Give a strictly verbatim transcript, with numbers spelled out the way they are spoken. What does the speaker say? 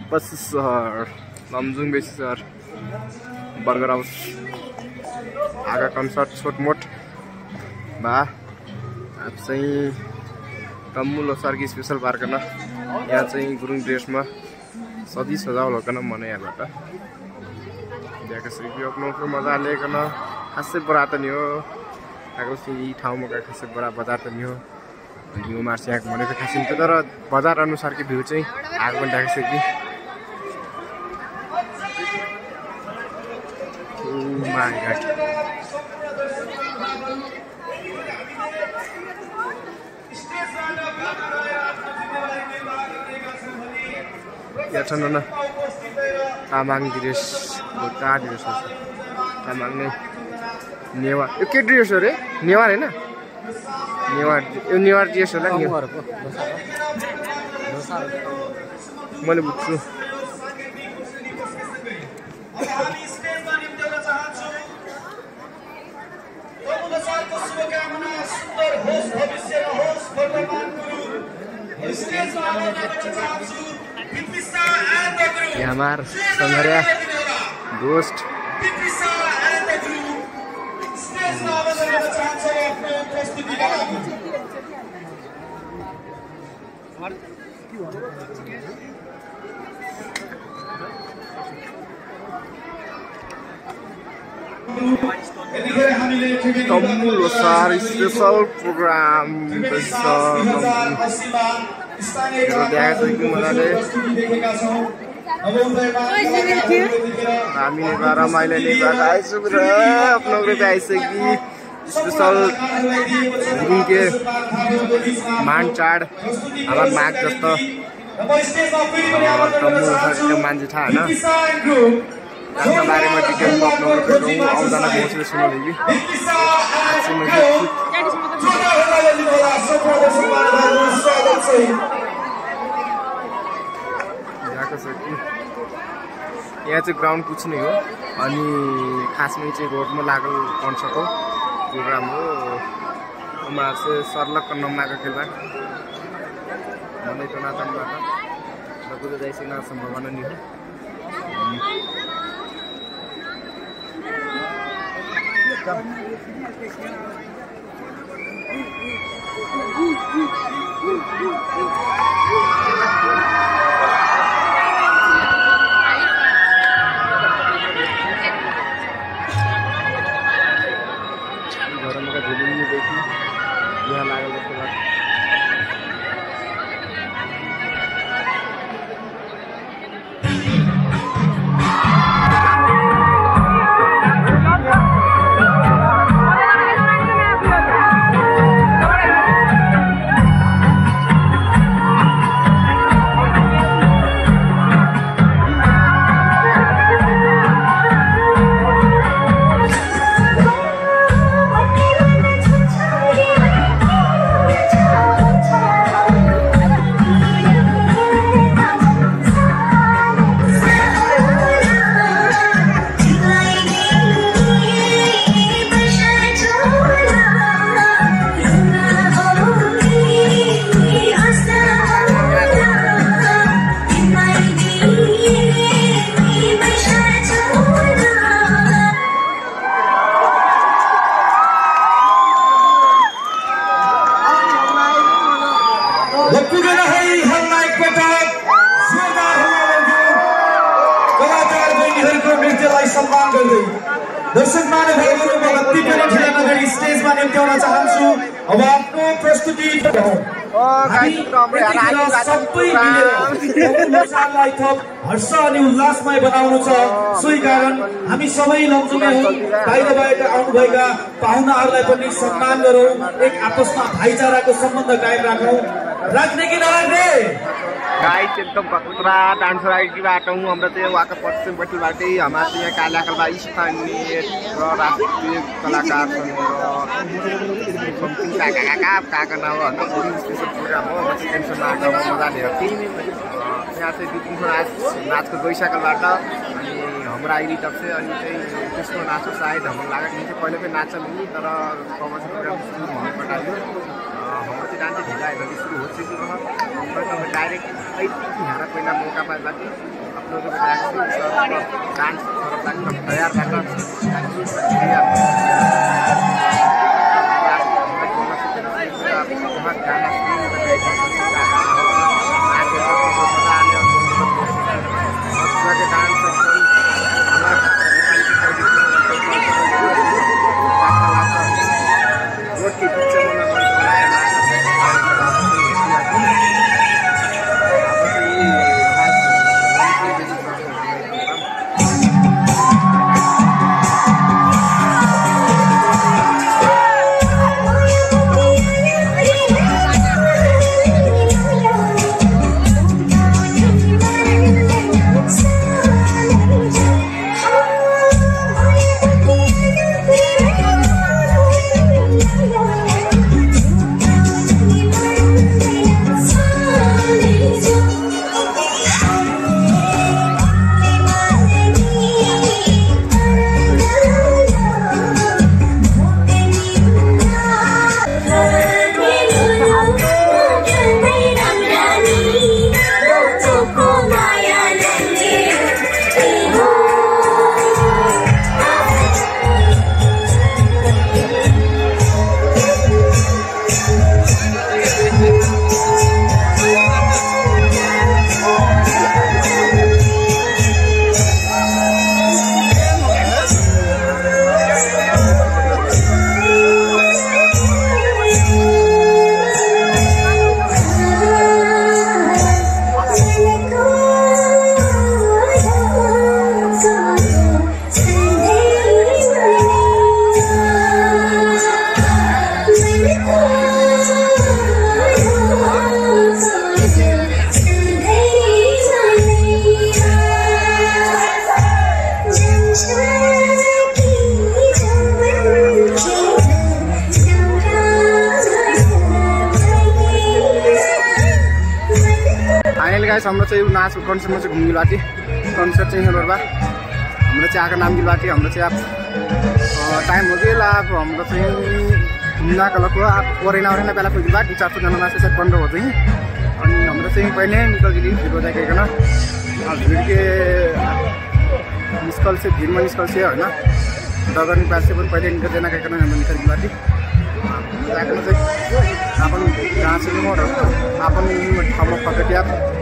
बसी सहर लमजुङ बेसी सहर बर्गर हाउस आगा कन्सर्ट छोटमोट बा अब चाहिँ तम्मू लोसारकी स्पेशल पार्कन यहाँ चाहिँ गुरुङ ड्रेसमा सजी सजावल होकन मन यहाँबाट देखिसक्यो आफ्नो आफ्नो मजा लिएकन खासै बडा त नि हो आएको चाहिँ यी ठाउँमा गएको खासै बडा बजार त नि हो न्यू मार्च यहाँको भनेको खासै त तर बजार अनुसारको भ्यू चाहिँ आएको पनि देखिसक्यो माय गॉड या छन् न तामाङ ड्रेस का ड्रेस हो तामाङ नै नेवार यो के ड्रेस हो रे नेवार हैन नेवार यो नेवार ड्रेस होला नि मैले बुझ्छु हमार संघरिया दोस्त तम्मू लोसार स्पेशल प्रोग्राम हामी नेपाल रमाइलो नेपाल आइसु र आफ्नो ग्रुप आइसक्यो स्पेशल गुरुङके मान चाड हाम्रो माघ जस्तो तम्मू लोसारको मान्छे थाहा होइन त्यसको बारेमा डिटेल आफ्नो ग्रुप आउँदैन बसेर सुन्नु कि यहाँ चाहिँ ग्राउन्ड कुछ नै हो अनि खासमा चाहिँ रोडमा लागल कन्सर्ट हो प्रोग्राम हो उमा चाहिँ सर्लक्क नमाको खेलमा मनै टनाटनबाट लगुलो जाइसक्न सम्भावना नि हो घरमा झुलुनी देखि यहाँ लागल जस्तो लाग्छ दर्शक महानुभावहरू म कति पनि ढिला नगरी स्टेजमा निम्त्याउन चाहन्छु अब आफ्नो प्रस्तुति लोसारलाई थप हर्ष अनि उल्लासमय बनाउनु छ सोही कारण हामी सबै लमजुङे बाहिरबाट आउनुभएका पाहुनाहरूलाई पनि सम्मान गरौँ एक आपसमा भाइचाराको सम्बन्ध कायम राखौँ राख्ने कि नराख्ने गाइस एकदम खतरा डान्सर आइडीबाट हूँ हाम्रो चाहिँ वहाँका पश्चिमपट्टिबाटै हाम्रो चाहिँ यहाँ कालियाकलमा स्थानीय र राष्ट्रिय कलाकार छन् र काका काका नाउँहरू स्पेसल प्रोग्राम हो म चाहिँ टेन्सनमा आएको मजाले हेर्थेँ यहाँ चाहिँ दुई तिन नाच नाचको गइसकेबाट अनि हाम्रो आइडी टप चाहिँ अनि चाहिँ त्यसको नाच सायद हाम्रो लागेको चाहिँ पहिला पनि नाच्छ नि तर कमर्सियल प्रोग्राम सुरु हुनु पठायो हाम्रो चाहिँ डान्स ढिला आएपछि सुरु हो चाहिँ रह तपाईँ डाइरेक्ट यहाँ पहिला मौका पाए बाँकी आप लोगों को डांस तैयार रहकर गाना हाम्रो चाहिँ नाच कन्सर्टमा चाहिँ घुम्नु गएको थिएँ कन्सर्ट चाहिँ बा हाम्रो चाहिँ आएको नाम दिनु भएको थियो हाम्रो चाहिँ अब टाइम हो कि ला अब हाम्रो चाहिँ नाकलको अब परेन ओरेन बेला पुग्नु भएको चार सौजना मान्छे चाहिँ पन्ध्र हो चाहिँ अनि हाम्रो चाहिँ पहिले निकलगिरी भिड जाइकन भिड के निस्कल से भिडमा निस्कल से होइन डगर निकाल से पनि पहिले निकल देना कहकर हाम्रो निकल गएको थियो जाकन चाहिँ आपण जहाँ चाहिँ म आपण ठाउँमा पकड्या